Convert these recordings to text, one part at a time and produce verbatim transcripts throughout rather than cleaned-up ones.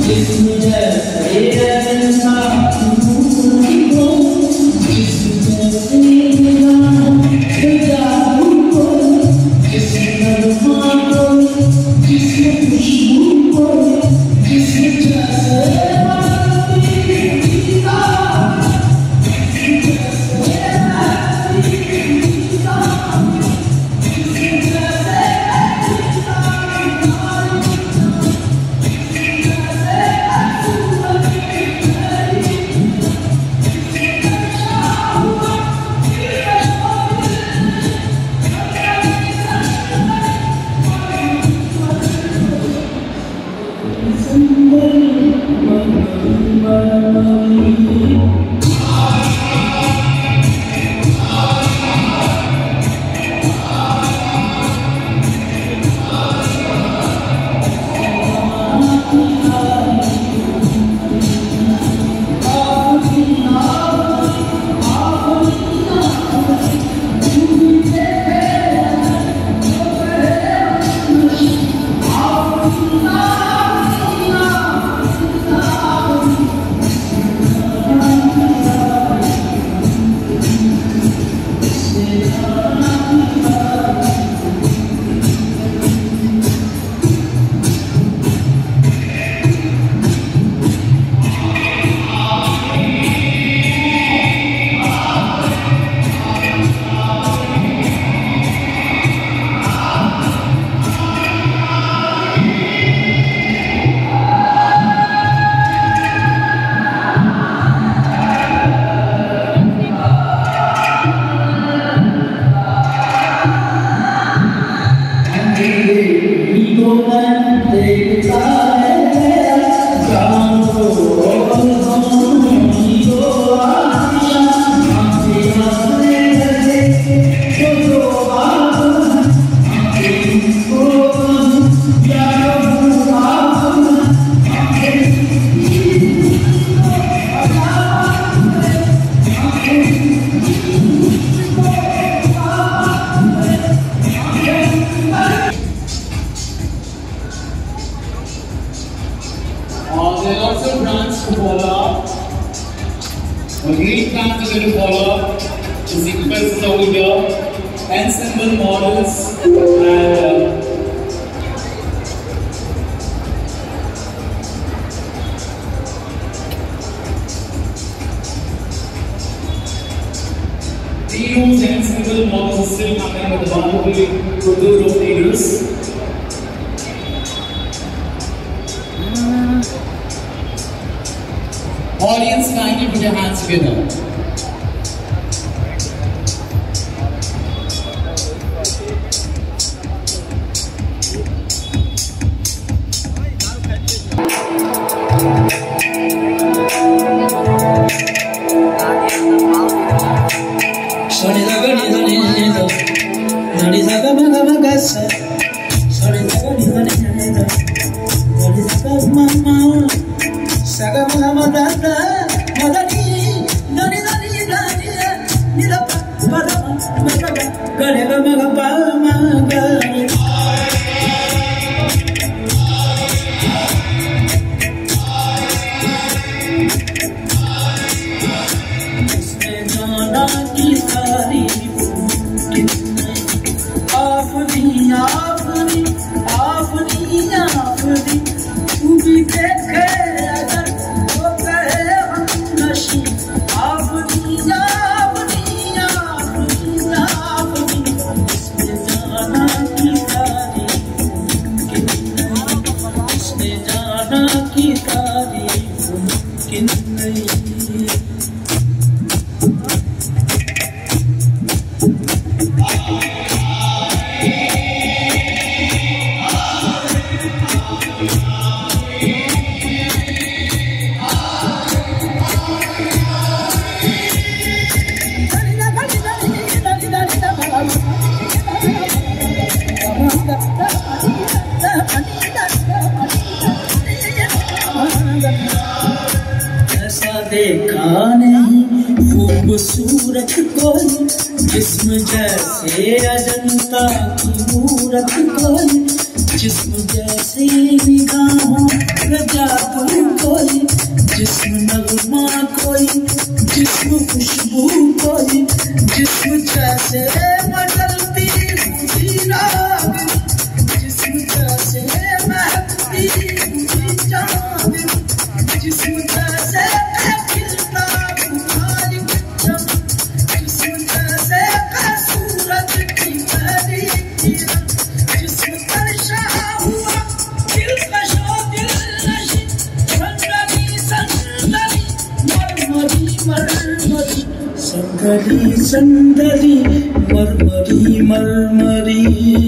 Great plans are going to follow. The sequence is over here. Ensemble models and uh, these ensemble models are still happening with the Bahubali Tour of Leaders. Audience, kindly put your hands together. देखा नहीं खूबसूरत कोई जिस्म जैसे अजंता की मूरत कोई जिस्म जैसे निगाहों में जादू कोई, जिस्म नगमा कोई, जिस्म खुशबू कोई, जिस्म जैसे बदलती हुई रात, जिस्म जैसे महकती हुई चाँद, जिस्म जैसे खिलता फुहारी चम, जिस्म जैसे सूरज की पहली किरण, जिस्म तरशा हुआ दिलकशो दिलनशी, संगली संदली मरमरी मरमरी, संगली संदली मरमरी मरमरी।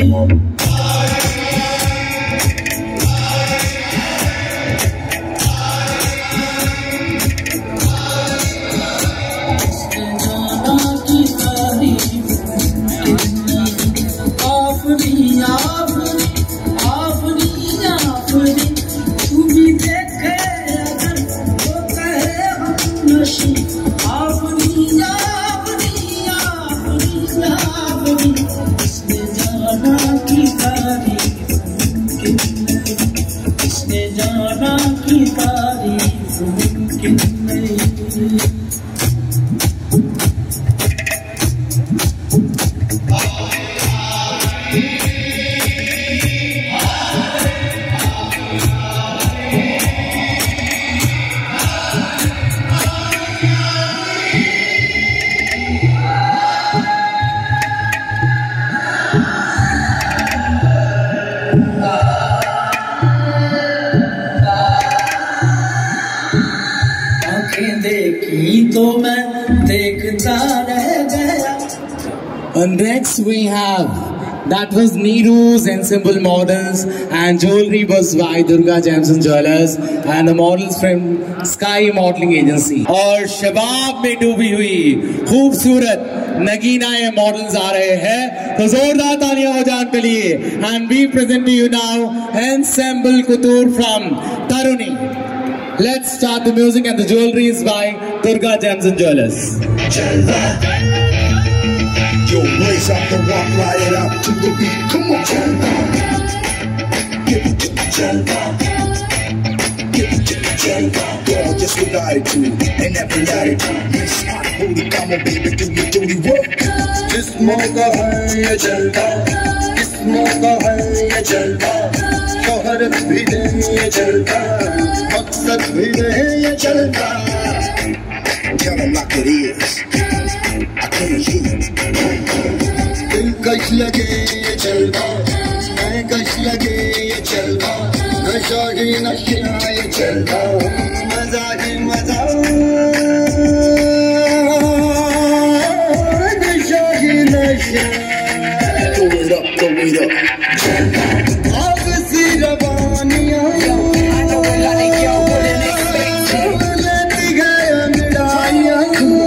And next we have, that was Neeru's Ensemble Models, and jewelry was by Durga Gems and Jewelers, and the models from Sky Modeling Agency. और शबाब में डूबी हुई खूबसूरत नगीना ये मॉडल्स आ रहे हैं, तो जोरदार तालियां हो जान के लिए. And we present to you now Ensemble Couture from Taruni. Let's start the music, and the jewelry is by Durga Gems and Jewelers. Yo, raise up the rock, light it up to the beat. Come on, Jalva. Give it to the Jalva. Give it to the Jalva. Gorgeous with attitude and every attitude. Miss hot, holy, come on, baby, do your dirty work. This mauka hai ye Jalva. This mauka hai ye Jalva. Shoharat bhi de ye Jalva. Maqsad bhi de ye Jalva. Tell them like it is. I can't hear it. दिलकश लगे ये जलवा, मैं कश लगे ये जलवा, नशा ही नशा ये जलवा, मजा ही मजा, नशा ही नशा. Throw it up, throw it up. आग सी रवानियाँ, लेती गए अंगड़ाइयाँ,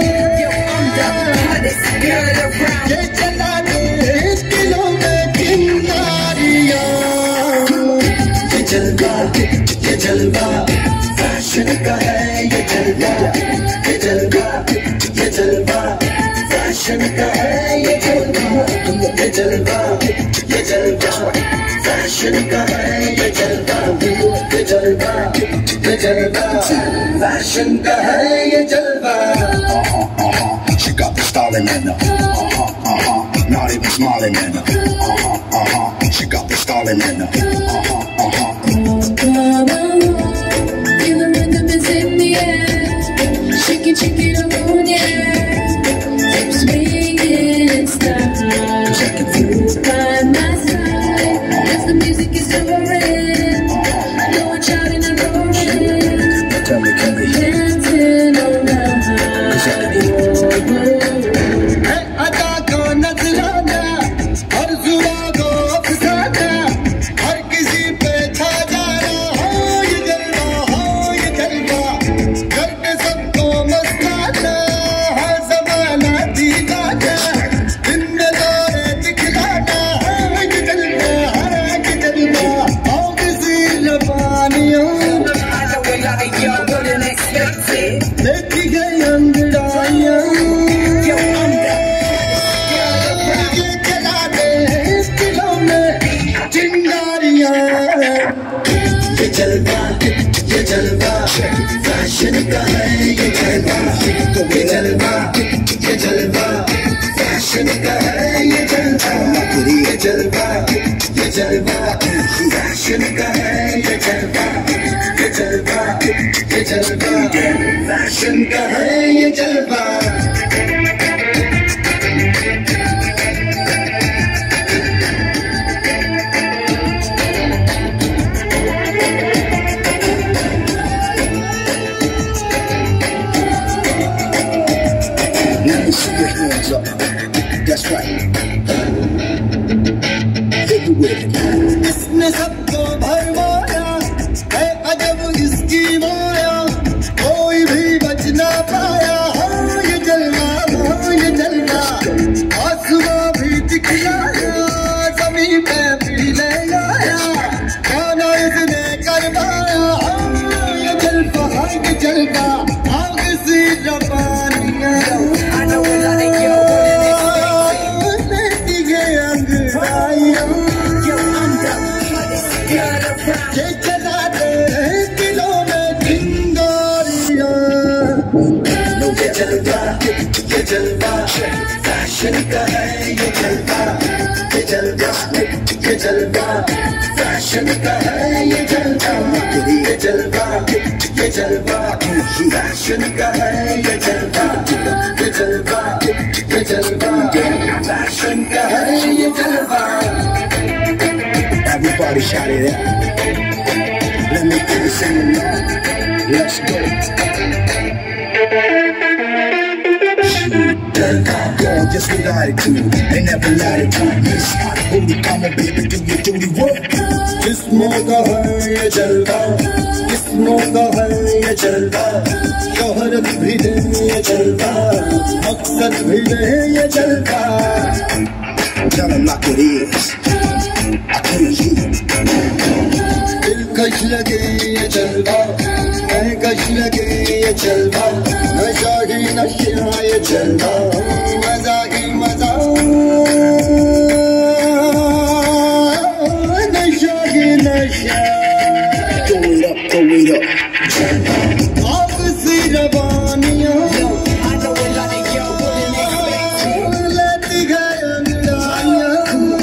ये चला दे दिलों में किनारियाँ. ये जलवा, ये जलवा, फैशन का है ये जलवा. ये जलवा, ये जलवा, फैशन का है ये जलवा. ये जलवा, ये जलवा, फैशन का है ये जलवा. ये जलवा, ये जलवा, फैशन का है ये जलवा. She got the styling in her. Uh-huh, uh-huh. Not even smiling in her. Uh-huh, uh-huh. She got the styling in her. Uh-huh, uh-huh. Feel the rhythm is in the air. Shake it, shake it on the air. Keep swinging and stop. By my side, as the music is soaring. No one shouting and roaring. Tell me, can we hear? Dancing around. अदा को नजराना हर जुड़ा को अफसाना, हर किसी पे छा जाना. हो ये जलवा, हो ये जलवा, करके सबको मस्ताना. हर जमाना दीवाना, दिन में दौरे दिखलाना. हर ये जलवा, हर ये जलवा, हो किसी लबानियों लेती गई अंगड़ाइयाँ. ये जलवा, फैशन का है ये जलवा, ये जलवा, ये जलवा, फैशन का है ये जलवा, ये जलवा, ये जलवा, फैशन का है ये जलवा, ये जलवा, ये जलवा, फैशन का है ये जलवा। See your hands up. That's right. Hit me with it. इसने सबको भरमाया है अजब इसकी माया, कोई भी बच ना पाया। हाँ ये जलवा, हाँ ये जलवा, आसमां भी दिखलाया, ज़मीन पे भी ले आया, गाना इसने करवाया। हाँ ये जलवा, हाँ ये जलवा, आग सी रवानियाँ। ये जलवा, फैशन का है ये जलवा, ये जलवा, ये जलवा, फैशन का है ये जलवा, ये जलवा, ये जलवा, फैशन का है ये जलवा, ये जलवा, ये जलवा, फैशन का है ये जलवा। Everybody shout it out. Let me hear you sing along. Let's go. Girl, just what I do, they never lie to me. Miss hot booty, come on baby, do your duty work. जिस्मों का है ये जलवा, जिस्मों का है ये जलवा, शोहरत भी दे ये जलवा, मकसद भी दे ये जलवा। Tell them like it is, I can't leave. दिलकश लगे ये जलवा, महकश लगे ये जलवा, नशा ही नशा ये जलवा, मजा ही मजा, नशा ही नशा। Throw it up, throw it up. आग सी रवानियाँ, लेती गए अंगड़ाइयाँ,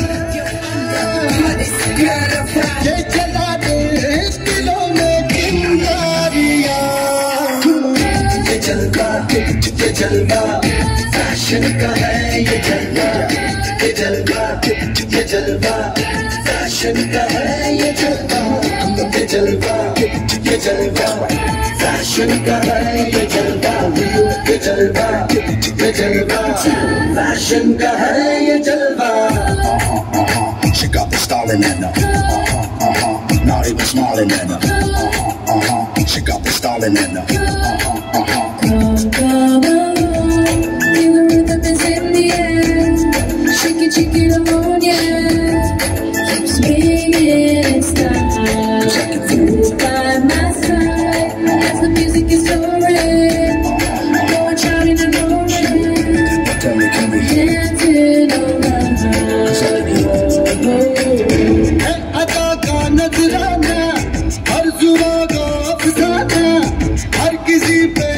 ये चला दे दिलों में चिंगारियाँ। ये जलवा, ये जलवा, फैशन का है ये जलवा, ये जलवा, ये जलवा, फैशन का है ये जलवा, ये जलवा, ये जलवा, फैशन का है ये जलवा, ये जलवा, ये जलवा, फैशन का है ये जलवा। She got the stalling in her. Uh-huh, uh-huh. Not even smiling in her. Uh-huh, uh-huh. She got the stalling in her. Uh-huh, uh-huh. Come, come on, feel the rhythm is in the air. Shake it, shake it alone, yeah. Keep swinging in style. Move by my side as the music is soaring. Go on shouting and roaring. Tell me, tell me. Dancing around. अदा का नजराना, हर जुआ का अफसाना, हर किसी पे